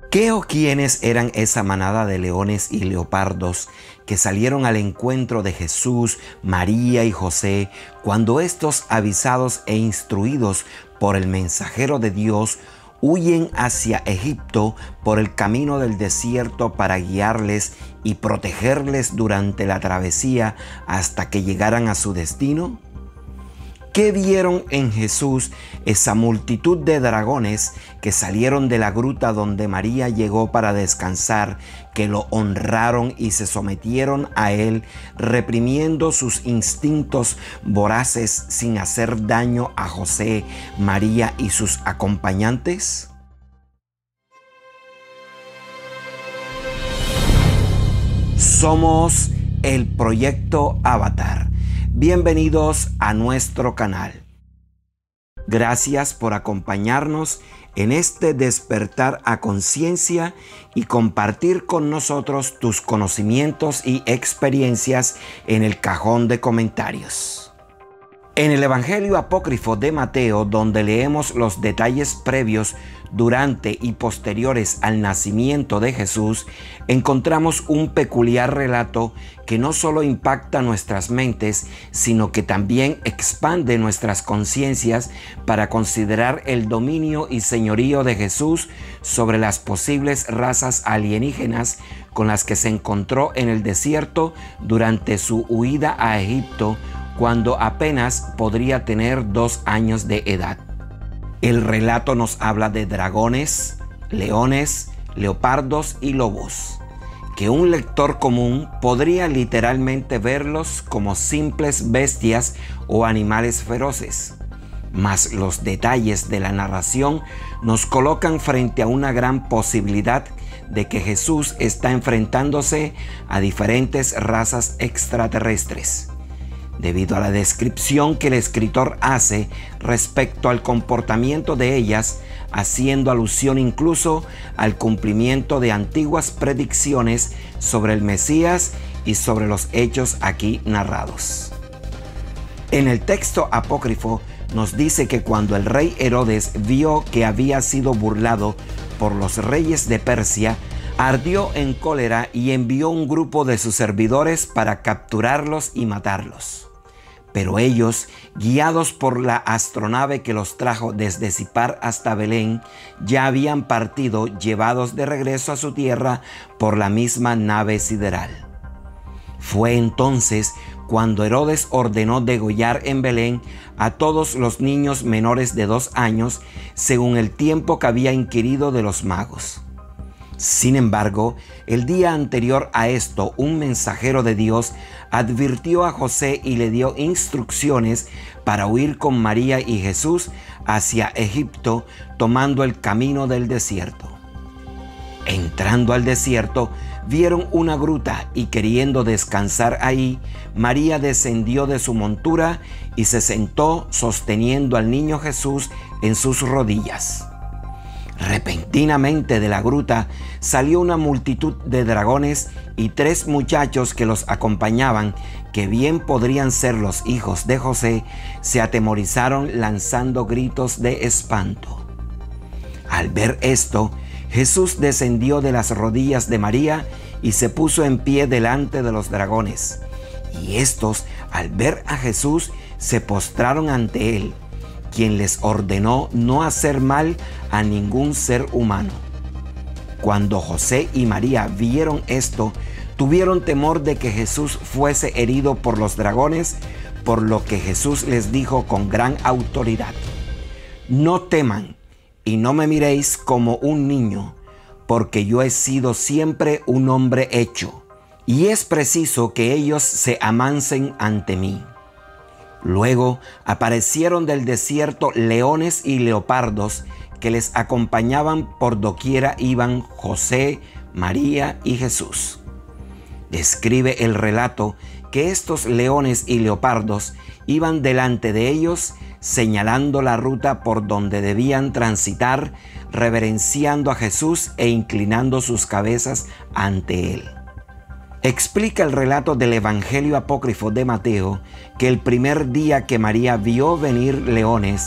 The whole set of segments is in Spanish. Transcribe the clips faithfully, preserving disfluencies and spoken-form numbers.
¿Qué o quiénes eran esa manada de leones y leopardos que salieron al encuentro de Jesús, María y José cuando estos, avisados e instruidos por el mensajero de Dios, huyen hacia Egipto por el camino del desierto para guiarles y protegerles durante la travesía hasta que llegaran a su destino? ¿Qué vieron en Jesús esa multitud de dragones que salieron de la gruta donde María llegó para descansar, que lo honraron y se sometieron a él, reprimiendo sus instintos voraces sin hacer daño a José, María y sus acompañantes? Somos el Proyecto Avatar. Bienvenidos a nuestro canal. Gracias por acompañarnos en este despertar a conciencia y compartir con nosotros tus conocimientos y experiencias en el cajón de comentarios. En el Evangelio apócrifo de Mateo, donde leemos los detalles previos durante y posteriores al nacimiento de Jesús, encontramos un peculiar relato que no solo impacta nuestras mentes, sino que también expande nuestras conciencias para considerar el dominio y señorío de Jesús sobre las posibles razas alienígenas con las que se encontró en el desierto durante su huida a Egipto, cuando apenas podría tener dos años de edad. El relato nos habla de dragones, leones, leopardos y lobos, que un lector común podría literalmente verlos como simples bestias o animales feroces. Mas los detalles de la narración nos colocan frente a una gran posibilidad de que Jesús está enfrentándose a diferentes razas extraterrestres, debido a la descripción que el escritor hace respecto al comportamiento de ellas, haciendo alusión incluso al cumplimiento de antiguas predicciones sobre el Mesías y sobre los hechos aquí narrados. En el texto apócrifo nos dice que cuando el rey Herodes vio que había sido burlado por los reyes de Persia, ardió en cólera y envió un grupo de sus servidores para capturarlos y matarlos. Pero ellos, guiados por la astronave que los trajo desde Sipar hasta Belén, ya habían partido, llevados de regreso a su tierra por la misma nave sideral. Fue entonces cuando Herodes ordenó degollar en Belén a todos los niños menores de dos años, según el tiempo que había inquirido de los magos. Sin embargo, el día anterior a esto, un mensajero de Dios advirtió a José y le dio instrucciones para huir con María y Jesús hacia Egipto, tomando el camino del desierto. Entrando al desierto, vieron una gruta y queriendo descansar ahí, María descendió de su montura y se sentó sosteniendo al niño Jesús en sus rodillas. Repentinamente de la gruta salió una multitud de dragones y tres muchachos que los acompañaban, que bien podrían ser los hijos de José, se atemorizaron lanzando gritos de espanto. Al ver esto, Jesús descendió de las rodillas de María y se puso en pie delante de los dragones. Y estos, al ver a Jesús, se postraron ante él, quien les ordenó no hacer mal a ningún ser humano. Cuando José y María vieron esto, tuvieron temor de que Jesús fuese herido por los dragones, por lo que Jesús les dijo con gran autoridad: no teman y no me miréis como un niño, porque yo he sido siempre un hombre hecho, y es preciso que ellos se amansen ante mí. Luego aparecieron del desierto leones y leopardos que les acompañaban por doquiera iban José, María y Jesús. Describe el relato que estos leones y leopardos iban delante de ellos, señalando la ruta por donde debían transitar, reverenciando a Jesús e inclinando sus cabezas ante él. Explica el relato del Evangelio apócrifo de Mateo que el primer día que María vio venir leones,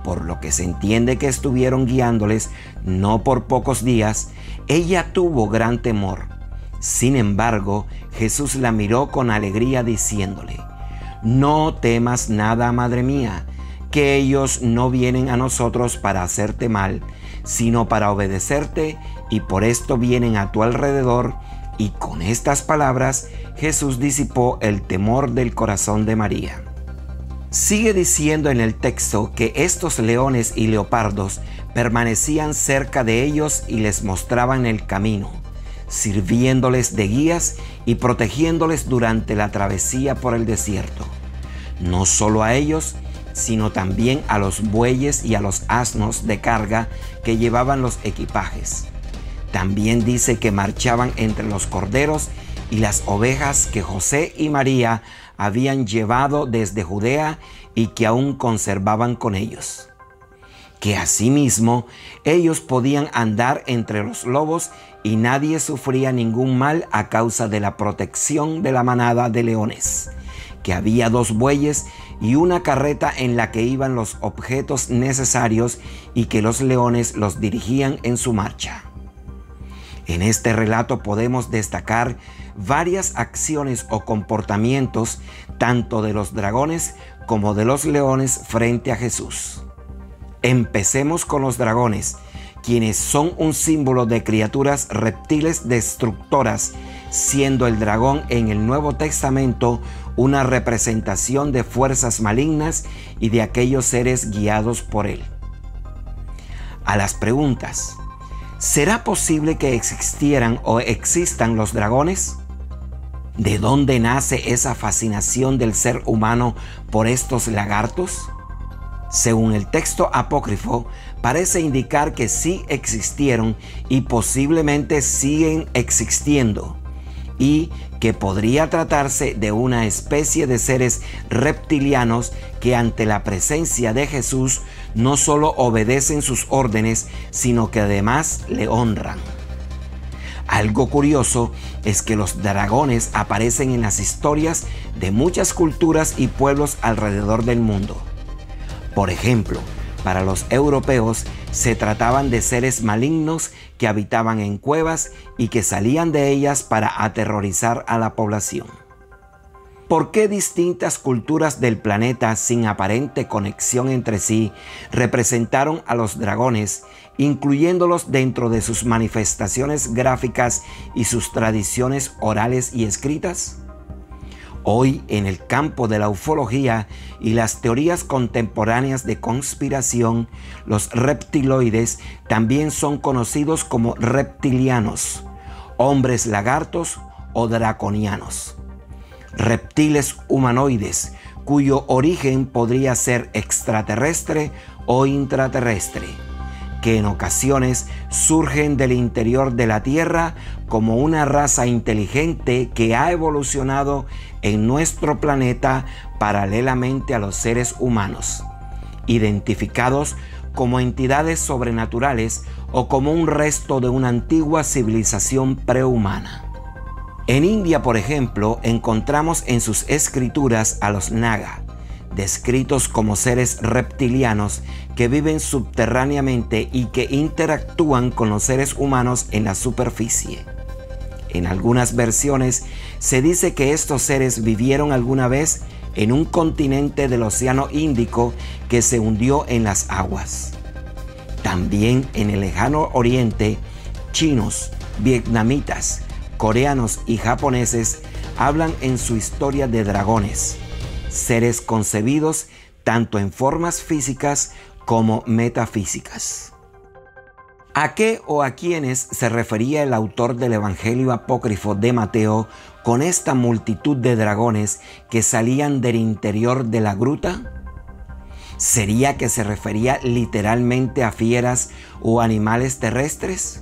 por lo que se entiende que estuvieron guiándoles no por pocos días, ella tuvo gran temor. Sin embargo, Jesús la miró con alegría diciéndole: «No temas nada, madre mía, que ellos no vienen a nosotros para hacerte mal, sino para obedecerte, y por esto vienen a tu alrededor». Y con estas palabras, Jesús disipó el temor del corazón de María. Sigue diciendo en el texto que estos leones y leopardos permanecían cerca de ellos y les mostraban el camino, sirviéndoles de guías y protegiéndoles durante la travesía por el desierto. No solo a ellos, sino también a los bueyes y a los asnos de carga que llevaban los equipajes. También dice que marchaban entre los corderos y las ovejas que José y María habían llevado desde Judea y que aún conservaban con ellos. Que asimismo ellos podían andar entre los lobos y nadie sufría ningún mal a causa de la protección de la manada de leones. Que había dos bueyes y una carreta en la que iban los objetos necesarios y que los leones los dirigían en su marcha. En este relato podemos destacar varias acciones o comportamientos tanto de los dragones como de los leones frente a Jesús. Empecemos con los dragones, quienes son un símbolo de criaturas reptiles destructoras, siendo el dragón en el Nuevo Testamento una representación de fuerzas malignas y de aquellos seres guiados por él. A las preguntas: ¿será posible que existieran o existan los dragones? ¿De dónde nace esa fascinación del ser humano por estos lagartos? Según el texto apócrifo, parece indicar que sí existieron y posiblemente siguen existiendo, y que podría tratarse de una especie de seres reptilianos que ante la presencia de Jesús no solo obedecen sus órdenes, sino que además le honran. Algo curioso es que los dragones aparecen en las historias de muchas culturas y pueblos alrededor del mundo. Por ejemplo, para los europeos se trataban de seres malignos que habitaban en cuevas y que salían de ellas para aterrorizar a la población. ¿Por qué distintas culturas del planeta sin aparente conexión entre sí representaron a los dragones, incluyéndolos dentro de sus manifestaciones gráficas y sus tradiciones orales y escritas? Hoy, en el campo de la ufología y las teorías contemporáneas de conspiración, los reptiloides también son conocidos como reptilianos, hombres lagartos o draconianos. Reptiles humanoides, cuyo origen podría ser extraterrestre o intraterrestre, que en ocasiones surgen del interior de la Tierra como una raza inteligente que ha evolucionado en nuestro planeta paralelamente a los seres humanos, identificados como entidades sobrenaturales o como un resto de una antigua civilización prehumana. En India, por ejemplo, encontramos en sus escrituras a los Naga, descritos como seres reptilianos que viven subterráneamente y que interactúan con los seres humanos en la superficie. En algunas versiones se dice que estos seres vivieron alguna vez en un continente del Océano Índico que se hundió en las aguas. También en el lejano oriente, chinos, vietnamitas, coreanos y japoneses hablan en su historia de dragones, seres concebidos tanto en formas físicas como metafísicas. ¿A qué o a quiénes se refería el autor del Evangelio apócrifo de Mateo con esta multitud de dragones que salían del interior de la gruta? ¿Sería que se refería literalmente a fieras o animales terrestres?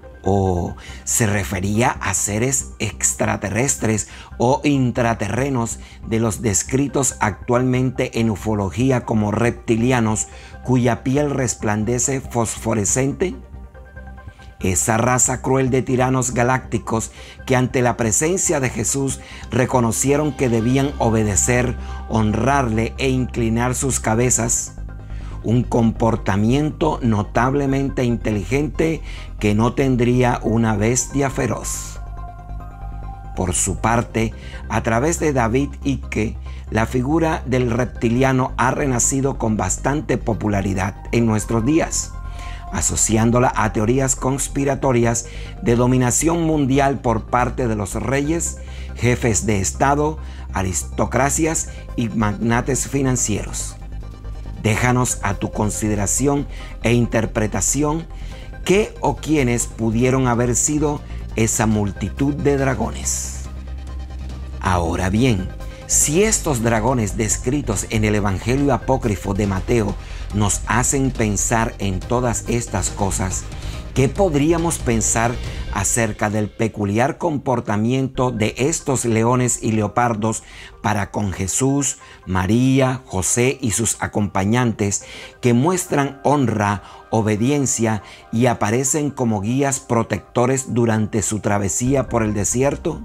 ¿O se refería a seres extraterrestres o intraterrenos de los descritos actualmente en ufología como reptilianos, cuya piel resplandece fosforescente? Esa raza cruel de tiranos galácticos que ante la presencia de Jesús reconocieron que debían obedecer, honrarle e inclinar sus cabezas. un comportamiento notablemente inteligente que no tendría una bestia feroz. Por su parte, a través de David Icke, la figura del reptiliano ha renacido con bastante popularidad en nuestros días, asociándola a teorías conspiratorias de dominación mundial por parte de los reyes, jefes de Estado, aristocracias y magnates financieros. Déjanos a tu consideración e interpretación qué o quiénes pudieron haber sido esa multitud de dragones. Ahora bien, si estos dragones descritos en el Evangelio apócrifo de Mateo nos hacen pensar en todas estas cosas, ¿qué podríamos pensar acerca del peculiar comportamiento de estos leones y leopardos para con Jesús, María, José y sus acompañantes, que muestran honra, obediencia y aparecen como guías protectores durante su travesía por el desierto?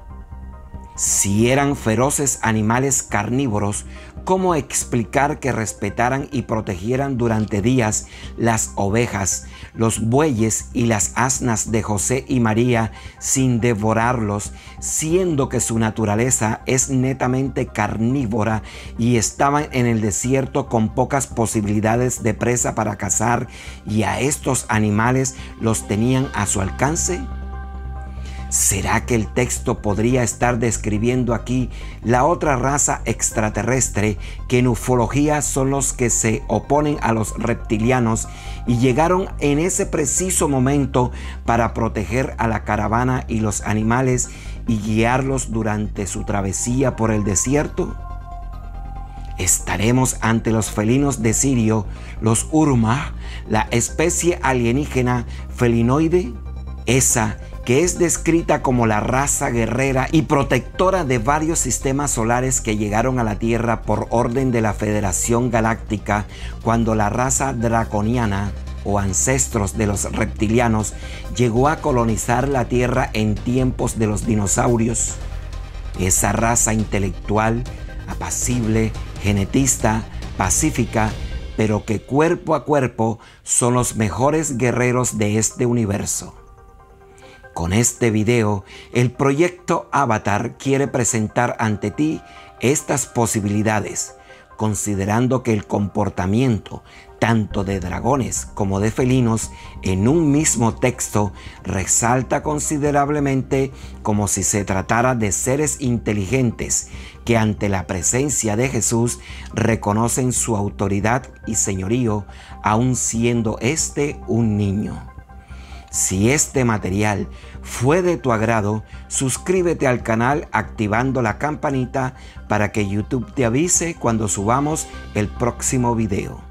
Si eran feroces animales carnívoros, ¿cómo explicar que respetaran y protegieran durante días las ovejas, los bueyes y las asnas de José y María sin devorarlos, siendo que su naturaleza es netamente carnívora y estaban en el desierto con pocas posibilidades de presa para cazar, y a estos animales los tenían a su alcance? ¿Será que el texto podría estar describiendo aquí la otra raza extraterrestre que en ufología son los que se oponen a los reptilianos y llegaron en ese preciso momento para proteger a la caravana y los animales y guiarlos durante su travesía por el desierto? ¿Estaremos ante los felinos de Sirio, los Urma, la especie alienígena felinoide? Esa que es descrita como la raza guerrera y protectora de varios sistemas solares que llegaron a la Tierra por orden de la Federación Galáctica cuando la raza draconiana o ancestros de los reptilianos llegó a colonizar la Tierra en tiempos de los dinosaurios. Esa raza intelectual, apacible, genetista, pacífica, pero que cuerpo a cuerpo son los mejores guerreros de este universo. Con este video, el proyecto Avatar quiere presentar ante ti estas posibilidades, considerando que el comportamiento tanto de dragones como de felinos en un mismo texto resalta considerablemente como si se tratara de seres inteligentes que ante la presencia de Jesús reconocen su autoridad y señorío, aun siendo este un niño. Si este material fue de tu agrado, suscríbete al canal activando la campanita para que YouTube te avise cuando subamos el próximo video.